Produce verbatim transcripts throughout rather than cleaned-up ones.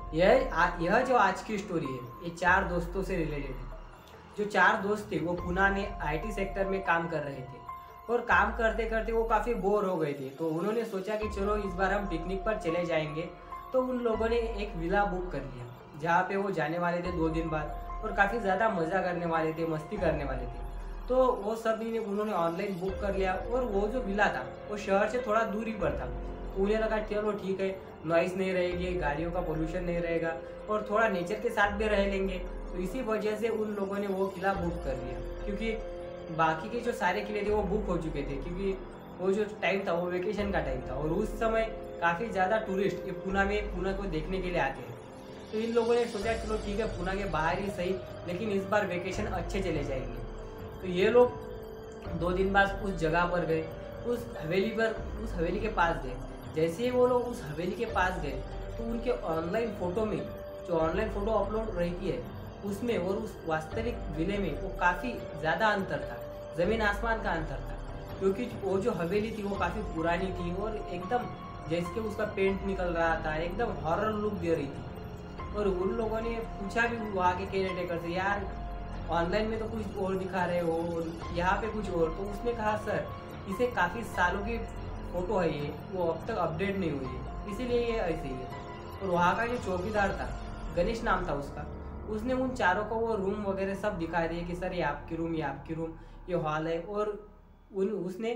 यह आ- यह जो आज की स्टोरी है ये चार दोस्तों से रिलेटेड है। जो चार दोस्त थे वो पुणे में आईटी सेक्टर में काम कर रहे थे और काम करते करते वो काफ़ी बोर हो गए थे, तो उन्होंने सोचा कि चलो इस बार हम पिकनिक पर चले जाएंगे। तो उन लोगों ने एक विला बुक कर लिया जहाँ पे वो जाने वाले थे दो दिन बाद और काफ़ी ज़्यादा मज़ा करने वाले थे, मस्ती करने वाले थे। तो वो सभी ने उन्होंने ऑनलाइन बुक कर लिया और वो जो विला था वो शहर से थोड़ा दूरी पर था। तो उन्हें लगा चलो ठीक है, नॉइस नहीं रहेगी, गाड़ियों का पोल्यूशन नहीं रहेगा और थोड़ा नेचर के साथ भी रह लेंगे। तो इसी वजह से उन लोगों ने वो किला बुक कर लिया, क्योंकि बाकी के जो सारे किले थे वो बुक हो चुके थे, क्योंकि वो जो टाइम था वो वेकेशन का टाइम था और उस समय काफ़ी ज़्यादा टूरिस्ट ये पुणे में पुणे को देखने के लिए आते हैं। तो इन लोगों ने सोचा चलो ठीक है पुणे के बाहर ही सही, लेकिन इस बार वेकेशन अच्छे चले जाएंगे। तो ये लोग दो दिन बाद उस जगह पर गए, उस हवेली पर उस हवेली के पास गए। जैसे ही वो लोग उस हवेली के पास गए तो उनके ऑनलाइन फ़ोटो में जो ऑनलाइन फ़ोटो अपलोड रहती है उसमें और उस वास्तविक विले में वो काफ़ी ज़्यादा अंतर था, ज़मीन आसमान का अंतर था। क्योंकि वो जो हवेली थी वो काफ़ी पुरानी थी और एकदम जैसे कि उसका पेंट निकल रहा था, एकदम हॉरर लुक दे रही थी। और उन लोगों ने पूछा भी वहाँ के केयर टेकर से, यार ऑनलाइन में तो कुछ और दिखा रहे हो और यहाँ पे कुछ और। तो उसने कहा सर इसे काफ़ी सालों की फ़ोटो है, ये वो अब तक अपडेट नहीं हुई है, इसीलिए ये ऐसे ही है। और वहाँ का जो चौकीदार था, गणेश नाम था उसका, उसने उन चारों को वो रूम वगैरह सब दिखा दिए कि सर ये आपकी रूम, ये आपकी रूम, ये हॉल है। और उन उसने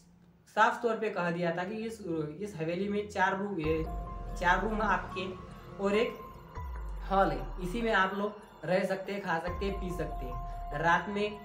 साफ तौर पे कह दिया था कि इस इस हवेली में चार रूम ये चार रूम है आपके और एक हॉल है, इसी में आप लोग रह सकते हैं, खा सकते हैं, पी सकते हैं। रात में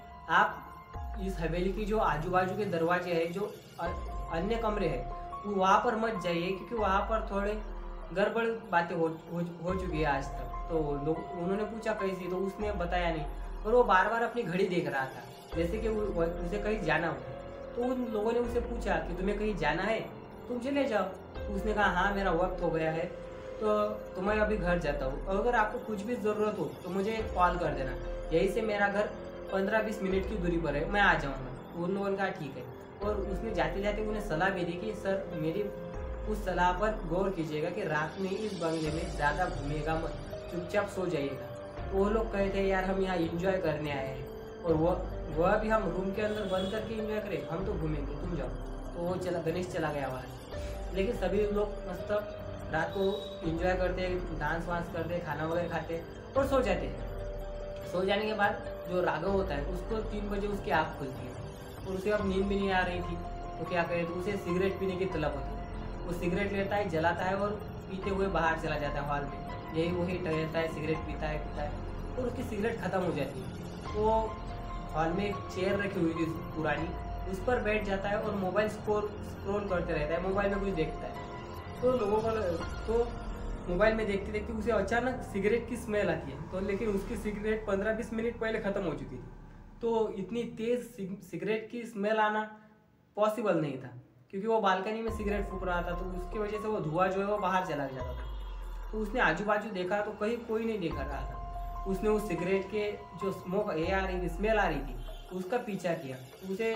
आप इस हवेली की जो आजू बाजू के दरवाजे हैं, जो अन्य कमरे हैं, वो वहाँ पर मत जाइए, क्योंकि वहाँ पर थोड़े गड़बड़ बातें हो, हो हो चुकी है आज तक। तो लोग उन्होंने पूछा कैसी, तो उसने बताया नहीं और वो बार बार अपनी घड़ी देख रहा था जैसे कि उसे कहीं जाना हो। तो उन लोगों ने उसे पूछा कि तुम्हें कहीं जाना है, तुम चले जाओ। तो उसने कहा हाँ मेरा वक्त हो गया है, तो तो मैं अभी घर जाता हूँ, अगर आपको कुछ भी ज़रूरत हो तो मुझे कॉल कर देना, यहीं से मेरा घर पंद्रह बीस मिनट की दूरी पर है, मैं आ जाऊँगा। उन लोगों ने कहा ठीक है। और उसने जाते जाते उन्हें सलाह भी दी कि सर मेरी उस सलाह पर गौर कीजिएगा कि रात में इस बंगले में ज़्यादा घूमिएगा मत, चुपचाप सो जाइएगा। तो वो लोग कहते हैं यार हम यहाँ इंजॉय करने आए हैं और वह वह भी हम रूम के अंदर बंद करके इंजॉय करें, हम तो घूमेंगे, तुम जाओ। तो वो चला गणेश चला गया वहाँ। लेकिन सभी लोग मस्त रात को इंजॉय करते, डांस वांस करते, खाना वगैरह खाते और सो जाते हैं। सो जाने के बाद जो राघव होता है उसको तीन बजे उसकी आँख खुलती है और उसे अब नींद भी नहीं आ रही थी, तो क्या करे, तो उसे सिगरेट पीने की तलब होती है। वो सिगरेट लेता है, जलाता है और पीते हुए बाहर चला जाता है हॉल में, यही वही टहलता है, सिगरेट पीता है पीता है और उसकी सिगरेट खत्म हो जाती है। तो हॉल में एक चेयर रखी हुई थी पुरानी, उस पर बैठ जाता है और मोबाइल स्क्रोल स्क्रोल करते रहता है, मोबाइल में कुछ देखता है। तो लोगों को तो मोबाइल में देखते देखते उसे अचानक सिगरेट की स्मेल आती है, तो लेकिन उसकी सिगरेट पंद्रह बीस मिनट पहले ख़त्म हो चुकी थी। तो इतनी तेज़ सिगरेट की स्मेल आना पॉसिबल नहीं था, क्योंकि वो बालकनी में सिगरेट फूंक रहा था, तो उसकी वजह से वो धुआं जो है वो बाहर चला जाता था। तो उसने आजू बाजू देखा तो कहीं कोई नहीं देखा रहा था। उसने उस सिगरेट के जो स्मोक ये आ रही थी, स्मेल आ रही थी, उसका पीछा किया। उसे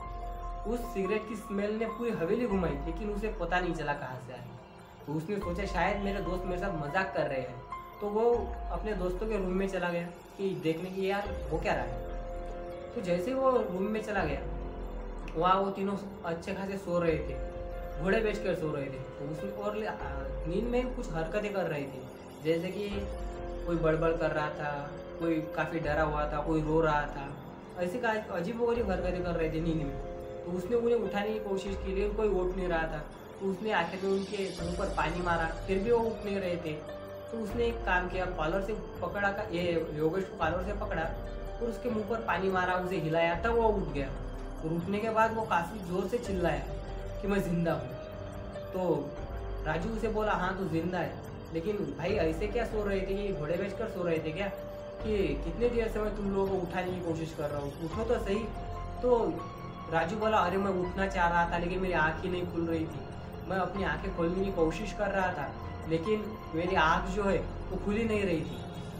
उस सिगरेट की स्मेल ने पूरी हवेली घुमाई, लेकिन उसे पता नहीं चला कहाँ से आई। तो उसने सोचा शायद मेरे दोस्त मेरे साथ मजाक कर रहे हैं, तो वो अपने दोस्तों के रूम में चला गया कि देखने की यार वो क्या रहा है। तो जैसे वो रूम में चला गया, वहाँ वो तीनों अच्छे खासे सो रहे थे, घोड़े बेच कर सो रहे थे। तो उसमें और नींद में कुछ हरकतें कर रहे थे, जैसे कि कोई बड़बड़ कर रहा था, कोई काफ़ी डरा हुआ था, कोई रो रहा था, ऐसे का अजीबोगरीब हरकतें कर रहे थे नींद में। तो उसने उन्हें उठाने की कोशिश की, लेकिन कोई उठ नहीं रहा था। तो उसने आखिर में उनके मुंह पर पानी मारा, फिर भी वो उठ नहीं रहे थे। तो उसने एक काम किया, कॉलर से पकड़ा का ये योगेश को कॉलर से पकड़ा और उसके मुंह पर पानी मारा, उसे हिलाया, तब वो उठ गया। और उठने के बाद वो काफ़ी ज़ोर से चिल्लाया कि मैं जिंदा हूँ। तो राजू उसे बोला हाँ तू जिंदा है, लेकिन भाई ऐसे क्या सो रहे थे, कि घोड़े बेचकर सो रहे थे क्या, कि कितने देर से मैं तुम लोगों को उठाने की कोशिश कर रहा हूँ, उठो तो सही। तो राजू बोला अरे मैं उठना चाह रहा था, लेकिन मेरी आँख ही नहीं खुल रही थी, मैं अपनी आंखें खोलने की कोशिश कर रहा था, लेकिन मेरी आँख जो है वो खुल ही नहीं रही थी।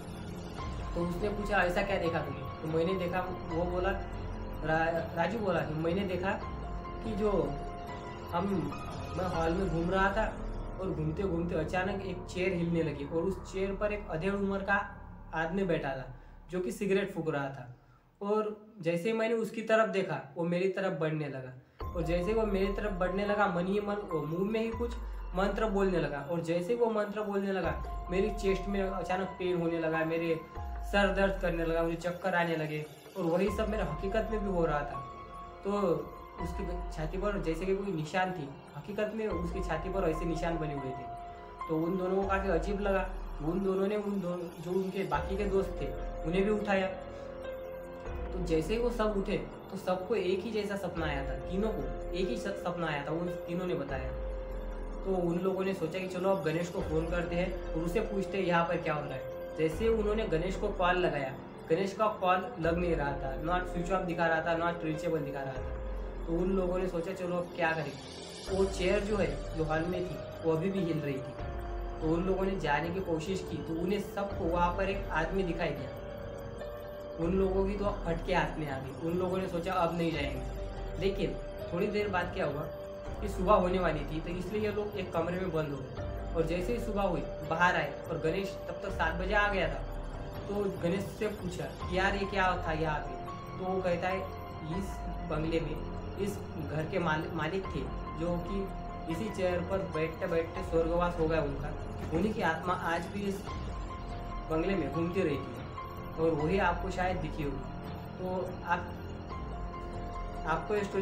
तो उसने पूछा ऐसा क्या देखा तुमने? तो मैंने देखा, वो बोला रा, राजू बोला कि मैंने देखा कि जो हम मैं हॉल में घूम रहा था और घूमते घूमते अचानक एक चेयर हिलने लगी और उस चेयर पर एक अधेड़ उम्र का आदमी बैठा था जो कि सिगरेट फूंक रहा था। और जैसे ही मैंने उसकी तरफ देखा वो मेरी तरफ बढ़ने लगा, और जैसे वो मेरी तरफ बढ़ने लगा मन ही मन वो मुंह में ही कुछ मंत्र बोलने लगा। और जैसे वो मंत्र बोलने लगा मेरी चेस्ट में अचानक पेन होने लगा, मेरे सर दर्द करने लगा, मुझे चक्कर आने लगे, और वही सब मेरे हकीकत में भी हो रहा था। तो उसकी छाती पर जैसे कि कोई निशान थी, हकीकत में उसकी छाती पर ऐसे निशान बने हुए थे। तो उन दोनों को काफ़ी अजीब लगा। उन दोनों ने उन दोनों जो उनके बाकी के दोस्त थे उन्हें भी उठाया। तो जैसे ही वो सब उठे तो सबको एक ही जैसा सपना आया था, तीनों को एक ही सपना आया था, उन तीनों ने बताया। तो उन लोगों ने सोचा कि चलो अब गणेश को फ़ोन करते हैं और उसे पूछते हैं यहाँ पर क्या हो रहा है। जैसे उन्होंने गणेश को कॉल लगाया, गणेश का कॉल लग नहीं रहा था, नॉट स्विच ऑफ दिखा रहा था, नॉट रीचेबल दिखा रहा था। तो उन लोगों ने सोचा चलो अब क्या करें। वो चेयर जो है जो हॉल में थी वो अभी भी हिल रही थी। तो उन लोगों ने जाने की कोशिश की तो उन्हें सबको वहाँ पर एक आदमी दिखाई दिया। उन लोगों की तो फटके हाथ में आ गई। उन लोगों ने सोचा अब नहीं जाएंगे। लेकिन थोड़ी देर बाद क्या हुआ कि सुबह होने वाली थी, तो इसलिए ये लोग एक कमरे में बंद हो गए। और जैसे ही सुबह हुई बाहर आए और गणेश तब तक सात बजे आ गया था। तो गणेश से पूछा कि यार ये क्या था यहाँ पे। तो वो कहता है इस बंगले में इस घर के मालिक मालिक थे जो कि इसी चेयर पर बैठते बैठते स्वर्गवास हो गया उनका, उन्हीं की आत्मा आज भी इस बंगले में घूमती रहती है और वही आपको शायद दिखी होगी। तो आप आपको ये स्टोरी